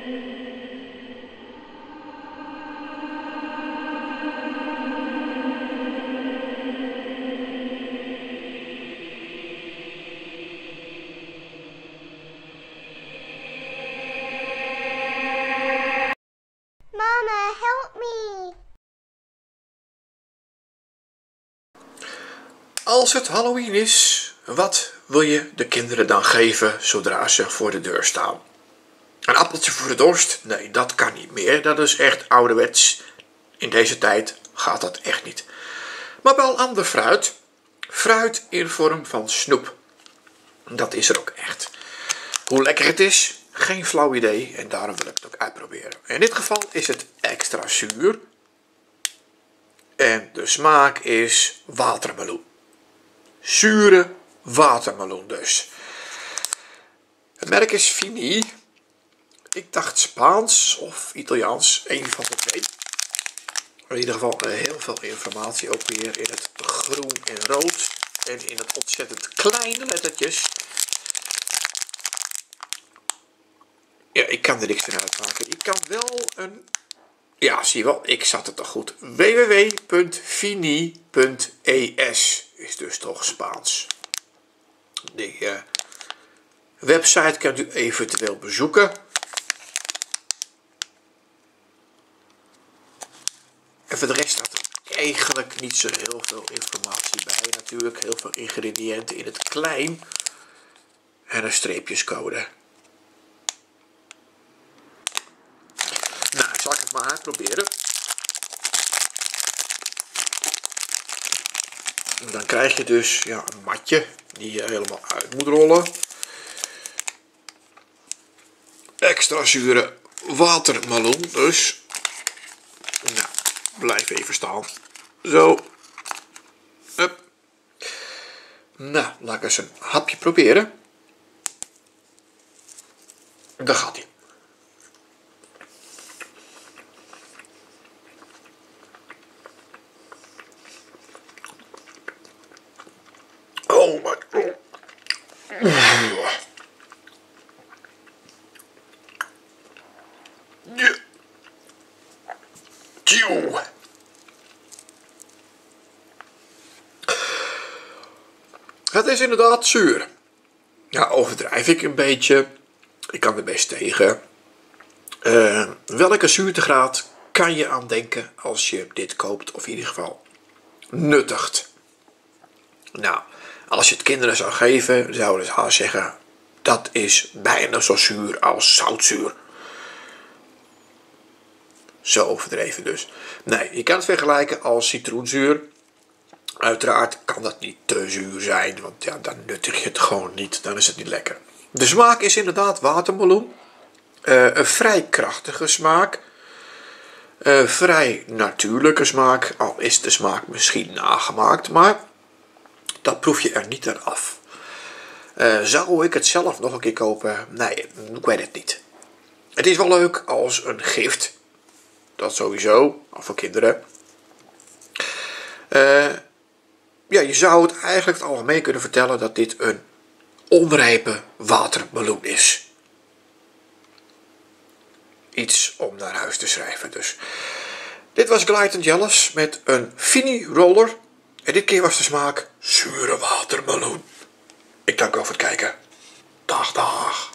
Mama, help me. Als het Halloween is, wat wil je de kinderen dan geven zodra ze voor de deur staan? Een appeltje voor de dorst? Nee, dat kan niet meer. Dat is echt ouderwets. In deze tijd gaat dat echt niet. Maar wel ander fruit. Fruit in vorm van snoep. Dat is er ook echt. Hoe lekker het is, geen flauw idee. En daarom wil ik het ook uitproberen. In dit geval is het extra zuur. En de smaak is watermeloen. Zure watermeloen dus. Het merk is Fini. Ik dacht Spaans of Italiaans, een van de twee. In ieder geval heel veel informatie ook weer in het groen en rood. En in het ontzettend kleine lettertjes. Ja, ik kan er niks van uitmaken. Ik kan wel een... Ja, zie je wel, ik zat het toch goed. www.fini.es is dus toch Spaans. Die website kunt u eventueel bezoeken. En voor de rest staat er eigenlijk niet zo heel veel informatie bij. Natuurlijk heel veel ingrediënten in het klein. En een streepjescode. Nou, zal ik het maar uitproberen. En dan krijg je dus ja, een matje die je helemaal uit moet rollen. Extra zure watermeloen dus. Nou, blijf even staan. Zo. Hup. Nou, laat ik eens een hapje proberen. Daar gaat hij. Oh my god. Tjoe. Het is inderdaad zuur. Ja, overdrijf ik een beetje. Ik kan er best tegen. Welke zuurtegraad kan je aan denken als je dit koopt, of in ieder geval nuttigt? Nou, als je het kinderen zou geven, zouden ze haast zeggen, dat is bijna zo zuur als zoutzuur. Zo overdreven dus. Nee, je kan het vergelijken als citroenzuur. Uiteraard kan dat niet te zuur zijn, want ja, dan nuttig je het gewoon niet. Dan is het niet lekker. De smaak is inderdaad watermeloen. Een vrij krachtige smaak. Vrij natuurlijke smaak. Al is de smaak misschien nagemaakt, maar dat proef je er niet aan af. Zou ik het zelf nog een keer kopen? Nee, ik weet het niet. Het is wel leuk als een gift. Dat sowieso, voor kinderen. Ja, je zou het eigenlijk het algemeen kunnen vertellen dat dit een onrijpe watermeloen is. Iets om naar huis te schrijven dus. Dit was Glide & Jealous met een Fini roller. En dit keer was de smaak zure watermeloen. Ik dank u voor het kijken. Dag, dag.